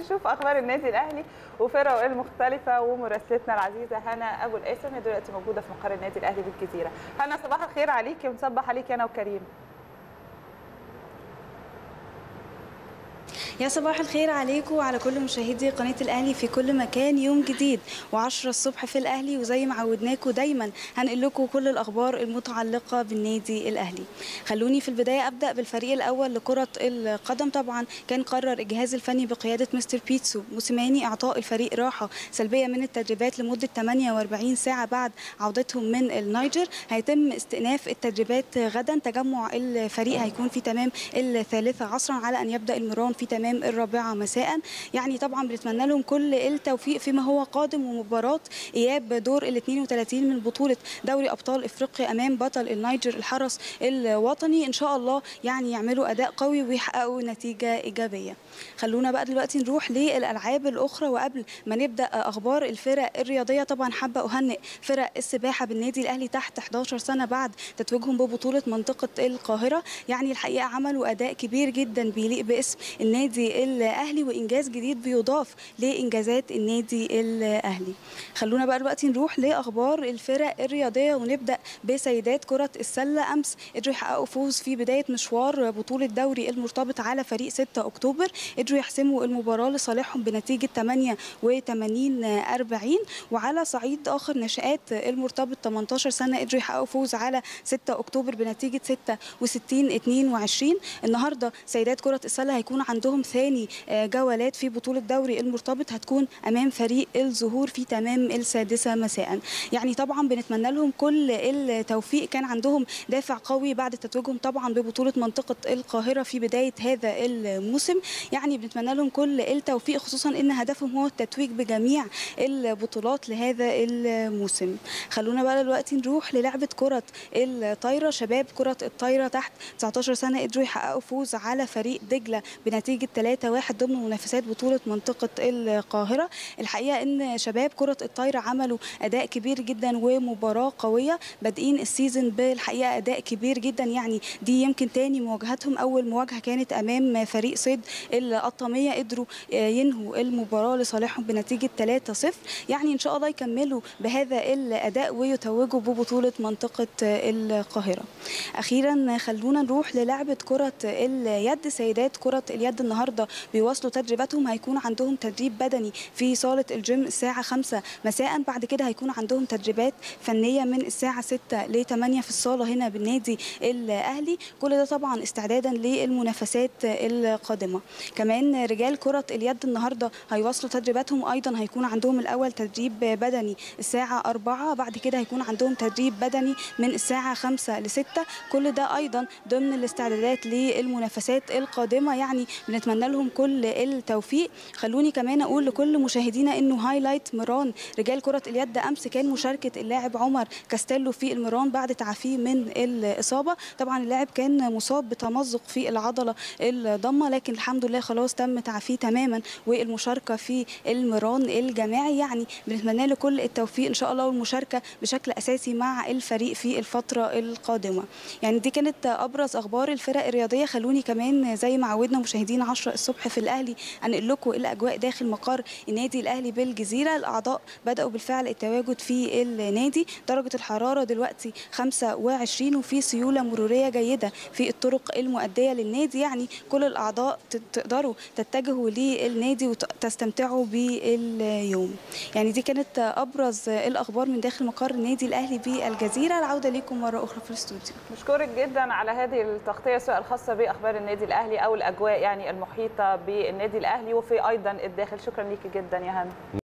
نشوف اخبار النادي الاهلي وفرقه المختلفه، ومراسلتنا العزيزه هنا ابو القاسم دلوقتي موجوده في مقر النادي الاهلي بالجزيره. هنا صباح الخير عليكي ونصبح عليكي انا وكريم. يا صباح الخير عليكم وعلى كل مشاهدي قناة الأهلي في كل مكان. يوم جديد و10 الصبح في الأهلي، وزي ما عودناكم دايما هنقل لكم كل الأخبار المتعلقة بالنادي الأهلي. خلوني في البداية أبدأ بالفريق الأول لكرة القدم. طبعا كان قرر الجهاز الفني بقيادة مستر بيتسو موسيماني إعطاء الفريق راحة سلبية من التدريبات لمدة 48 ساعة بعد عودتهم من النيجر. هيتم استئناف التدريبات غدا. تجمع الفريق هيكون في تمام 3 عصرا على أن يبدأ المران في تمام 4 مساء. يعني طبعا بنتمنى لهم كل التوفيق فيما هو قادم، ومباراة إياب دور ال 32 من بطولة دوري أبطال إفريقيا أمام بطل النيجر الحرس الوطني. إن شاء الله يعني يعملوا أداء قوي ويحققوا نتيجة إيجابية. خلونا بقى دلوقتي نروح للألعاب الأخرى، وقبل ما نبدأ أخبار الفرق الرياضية طبعا حابة أهنئ فرق السباحة بالنادي الأهلي تحت 11 سنة بعد تتويجهم ببطولة منطقة القاهرة. يعني الحقيقة عملوا أداء كبير جدا بيليق باسم النادي الأهلي، وإنجاز جديد بيضاف لإنجازات النادي الأهلي. خلونا بقى دلوقتي نروح لأخبار الفرق الرياضية، ونبدأ بسيدات كرة السلة. أمس قدروا يحققوا فوز في بداية مشوار بطولة دوري المرتبط على فريق 6 أكتوبر. قدروا يحسموا المباراة لصالحهم بنتيجة 48-40. وعلى صعيد آخر ناشئات المرتبط 18 سنة قدروا يحققوا فوز على 6 أكتوبر بنتيجة 66-22. النهاردة سيدات كرة السلة هيكون عندهم ثاني جولات في بطولة دوري المرتبط، هتكون أمام فريق الزهور في تمام 6 مساء. يعني طبعا بنتمنى لهم كل التوفيق. كان عندهم دافع قوي بعد تتويجهم طبعا ببطولة منطقة القاهرة في بداية هذا الموسم. يعني بنتمنى لهم كل التوفيق، خصوصا ان هدفهم هو التتويج بجميع البطولات لهذا الموسم. خلونا بقى دلوقتي نروح للعبة كرة الطايرة. شباب كرة الطايرة تحت 19 سنة قدروا يحققوا فوز على فريق دجلة بنتيجة 3-1 ضمن منافسات بطولة منطقة القاهرة. الحقيقة ان شباب كرة الطايرة عملوا اداء كبير جدا ومباراة قوية، بادئين السيزون بالحقيقة اداء كبير جدا. يعني دي يمكن تاني مواجهتهم. اول مواجهة كانت امام فريق صيد القطامية، قدروا ينهوا المباراة لصالحهم بنتيجة 3-0. يعني ان شاء الله يكملوا بهذا الاداء ويتوجوا ببطولة منطقة القاهرة. اخيرا خلونا نروح للعبة كرة اليد. سيدات كرة اليد النهارده بيواصلوا تدريباتهم. هيكون عندهم تدريب بدني في صالة الجيم الساعة 5 مساء. بعد كده هيكون عندهم تدريبات فنية من الساعة 6 ل 8 في الصالة هنا بالنادي الأهلي. كل ده طبعا استعدادا للمنافسات القادمة. كمان رجال كرة اليد النهارده هيواصلوا تدريباتهم. أيضا هيكون عندهم الأول تدريب بدني الساعة 4، بعد كده هيكون عندهم تدريب بدني من الساعة 5 ل 6. كل ده أيضا ضمن الاستعدادات للمنافسات القادمة. يعني بنتمنى لهم كل التوفيق. خلوني كمان اقول لكل مشاهدينا انه هايلايت مران رجال كرة اليد امس كان مشاركة اللاعب عمر كاستيلو في المران بعد تعافيه من الاصابة. طبعا اللاعب كان مصاب بتمزق في العضلة الضمة، لكن الحمد لله خلاص تم تعافيه تماما والمشاركة في المران الجماعي. يعني بنتمنى له كل التوفيق ان شاء الله، والمشاركة بشكل اساسي مع الفريق في الفترة القادمة. يعني دي كانت ابرز اخبار الفرق الرياضية. خلوني كمان زي ما عودنا مشاهدينا 10 الصبح في الأهلي أنقل لكم الأجواء داخل مقر النادي الأهلي بالجزيرة. الأعضاء بدأوا بالفعل التواجد في النادي. درجة الحرارة دلوقتي 25، وفي سيولة مرورية جيدة في الطرق المؤدية للنادي. يعني كل الأعضاء تقدروا تتجهوا للنادي وتستمتعوا باليوم. يعني دي كانت أبرز الأخبار من داخل مقر النادي الأهلي بالجزيرة. العودة لكم مرة أخرى في الاستوديو. مشكورك جدا على هذه التغطية سواء الخاصة بأخبار النادي الأهلي أو الأجواء يعني المحيطة بالنادي الأهلي وفي أيضا الداخل. شكرا ليكي جدا يا هنا.